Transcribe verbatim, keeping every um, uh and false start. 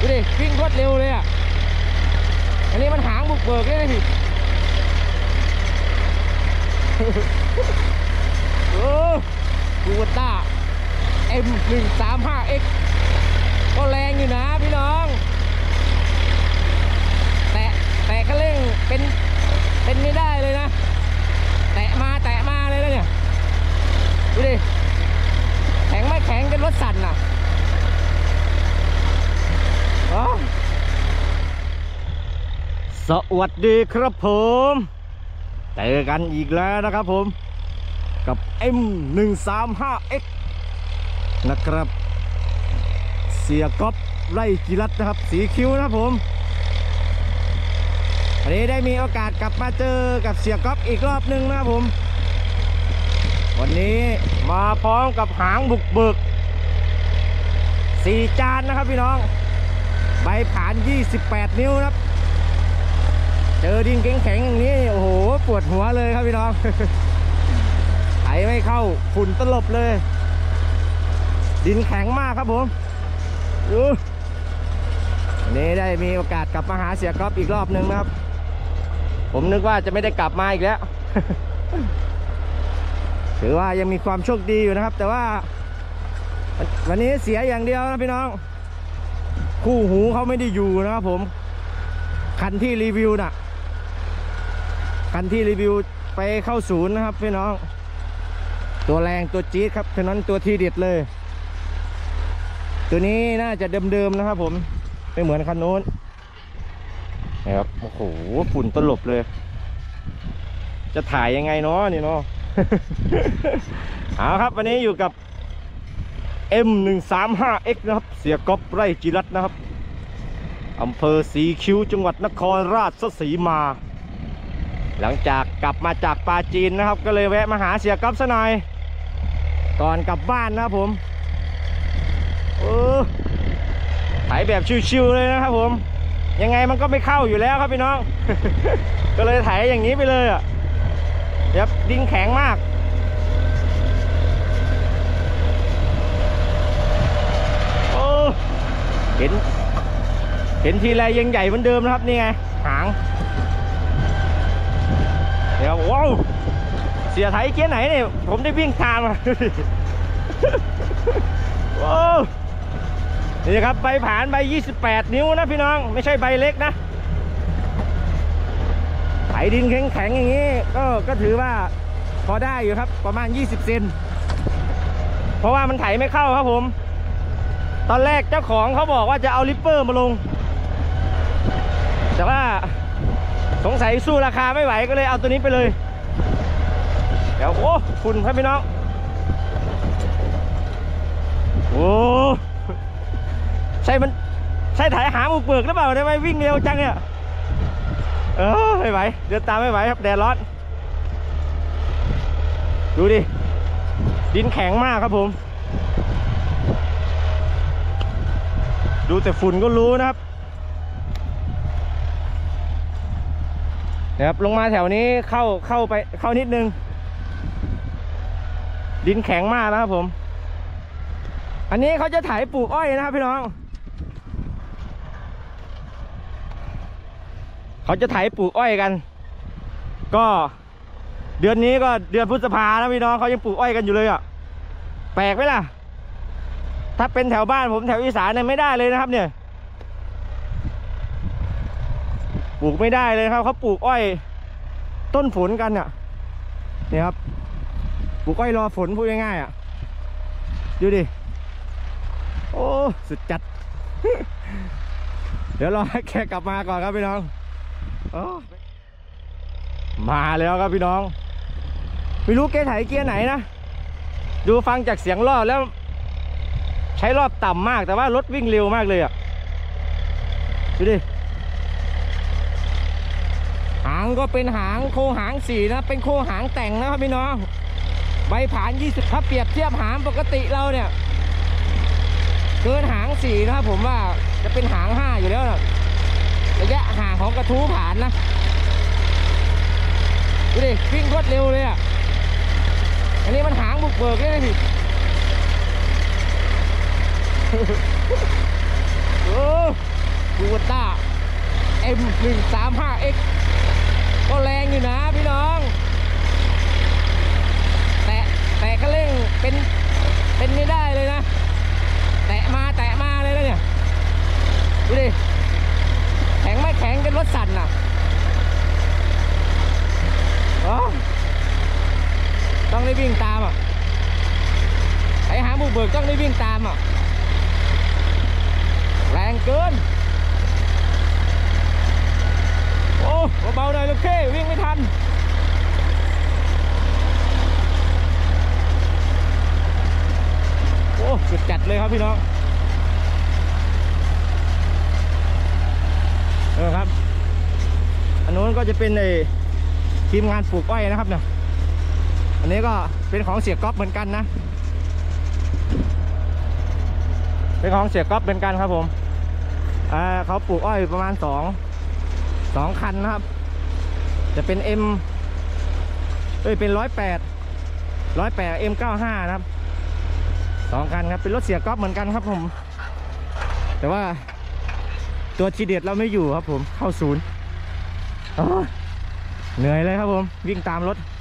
ดูดิวิ่งรวดเร็วเลยอ่ะอันนี้มันหางบุกเบิกเลยนะพี่โอ้คูเวต้า เอ็ม หนึ่งสามห้า เอ็กซ์ ก็แรงอยู่นะพี่น้องแตะแตะก็เร่งเป็นเป็นไม่ได้เลยนะแตะมาแตะมาเลยนะเนี่ยดูดิแข็งไม่แข็งกันรถสั่นน่ะสวัสดีครับผมเจอกันอีกแล้วนะครับผมกับ เอ็ม หนึ่งสามห้า เอ็กซ์ นะครับเสียก๊อฟไร่จิรัตน์นะครับสีคิ้วนะครับผมวันนี้ได้มีโอกาสกลับมาเจอกับเสียก๊อฟอีกรอบหนึ่งนะครับผมวันนี้มาพร้อมกับหางบุกเบิกสี่จานนะครับพี่น้องใบผ่านยี่สิบแปดนิ้วนะครับเจอดินแข็งๆอย่างนี้โอ้โหปวดหัวเลยครับพี่น้องไถไม่เข้าฝุ่นตลบเลยดินแข็งมากครับผมดูวันนี้ได้มีโอกาสกลับมาหาเสียก๊อฟอีกรอบหนึ่งนะครับผมนึกว่าจะไม่ได้กลับมาอีกแล้ว ถือว่ายังมีความโชคดีอยู่นะครับแต่ว่าวันนี้เสียอย่างเดียวนะพี่น้องคู่หูเขาไม่ได้อยู่นะครับผมคันที่รีวิวน่ะคันที่รีวิวไปเข้าศูนย์นะครับพี่น้องตัวแรงตัวจี๊ดครับฉะนั้นตัวทีเด็ดเลยตัวนี้น่าจะเดิมๆนะครับผมไม่เหมือนคันโน้นนะครับโอ้โหฝุ่นตลบเลยจะถ่ายยังไงเนาะนี่เนาะ เอาครับวันนี้อยู่กับ เอ็ม หนึ่งสามห้า เอ็กซ์ นะครับเสียก๊อฟไร่จิรัตน์นะครับอำเภอสีคิ้วจังหวัดนครราชสีมาหลังจากกลับมาจากปาจีนนะครับก็เลยแวะมาหาเสียก๊อฟซะหน่อยก่อนกลับบ้านนะครับผมเออไถแบบชิวๆเลยนะครับผมยังไงมันก็ไม่เข้าอยู่แล้วครับพี่น้อง ก็เลยไถอย่างนี้ไปเลยอ่ะเดี๋ยวดินแข็งมากโอ้เห็นเห็นทีไรยังใหญ่เหมือนเดิมนะครับนี่ไงหางเดี๋ยวว้าวเสียไถเกียร์ไหนเนี่ยผมได้วิ่งตามมา ว้าวนี่ครับใบผ่านใบยี่สิบแปดนิ้วนะพี่น้องไม่ใช่ใบเล็กนะไถดินแข็งๆอย่างนี้ก็ก็ถือว่าพอได้อยู่ครับประมาณยี่สิบเซนเพราะว่ามันไถไม่เข้าครับผมตอนแรกเจ้าของเขาบอกว่าจะเอาลิปเปอร์มาลงแต่ว่าสงสัยสู้ราคาไม่ไหวก็เลยเอาตัวนี้ไปเลยเดี๋ยวโอ้ฝุ่นครับพี่น้องโอ้ใช่มันใช่ถ่ายหางบุกเบิกหรือเปล่าทำไมวิ่งเร็วจังเนี่ยเออไม่ไหวเดินตามไม่ไหวครับแดดร้อนดูดิดินแข็งมากครับผมดูแต่ฝุ่นก็รู้นะครับนะครับลงมาแถวนี้เข้าเข้าไปเข้านิดนึงดินแข็งมากนะครับผมอันนี้เขาจะไถปลูกอ้อยนะครับพี่น้องเขาจะไถปลูกอ้อยกันก็เดือนนี้ก็เดือนพฤษภาแล้วพี่น้องเขายังปลูกอ้อยกันอยู่เลยอ่ะแปลกไหมล่ะถ้าเป็นแถวบ้านผมแถวอีสานเนี่ยไม่ได้เลยนะครับเนี่ยปลูกไม่ได้เลยครับเขาปลูกอ้อยต้นฝนกันเนี่ยนี่ครับปลูกอ้อยรอฝนพูดง่ายๆอ่ะดูดิโอ้สุดจัด เดี๋ยวรอให้แกกลับมาก่อนครับพี่น้องมาแล้วครับพี่น้องไม่รู้แกไถเกียร์ไหนนะดูฟังจากเสียงรอบแล้วใช้รอบต่ำมากแต่ว่ารถวิ่งเร็วมากเลยอ่ะดูดิหางก็เป็นหางโคหางสี่นะเป็นโคหางแต่งนะครับพี่น้องใบผ่านยี่สิบถ้าเปรียบเทียบหางปกติเราเนี่ยเกินหางสี่นะครับผมว่าจะเป็นหางห้าอยู่แล้วนะระยะห่างของกระทู้ผ่านนะดูดิวิ่งรวดเร็วเลยอ่ะอันนี้มันหางบุกเบิกเลยนะพี่โอ้วต้า เอ็ม หนึ่งสามห้าเอ็กซ์ ก็แรงอยู่นะพี่น้องแต่แต่ก็เร่งเป็นเป็นไม่ได้เลยนะแตะมาแตะมาเลยนะเนี่ยดูดิแข็งไม่แข็งเป็นรถสั่นน่ะอ๋อต้องได้วิ่งตามอ่ะไอ้หางบุกเบิกต้องได้วิ่งตามอ่ะแรงเกินโอ้เบาๆหน่อยลูกเค้วิ่งไม่ทันโอ้สุดจัดเลยครับพี่น้องเออครับอันนู้นก็จะเป็นในทีมงานปลูกอ้อยนะครับเนี่ยอันนี้ก็เป็นของเสียก๊อฟเหมือนกันนะเป็นของเสียก๊อฟเหมือนกันครับผมอ่าเขาปลูกอ้อยประมาณสองสองคันนะครับจะเป็น M เอ้ยเป็นร้อยแปดร้อยแปด เอ็ม เก้าห้านะครับสองคันครับเป็นรถเสียก๊อฟเหมือนกันครับผมแต่ว่าตัวทีเด็ดเราไม่อยู่ครับผมเข้าศูนย์เหนื่อยเลยครับผมวิ่งตามรถ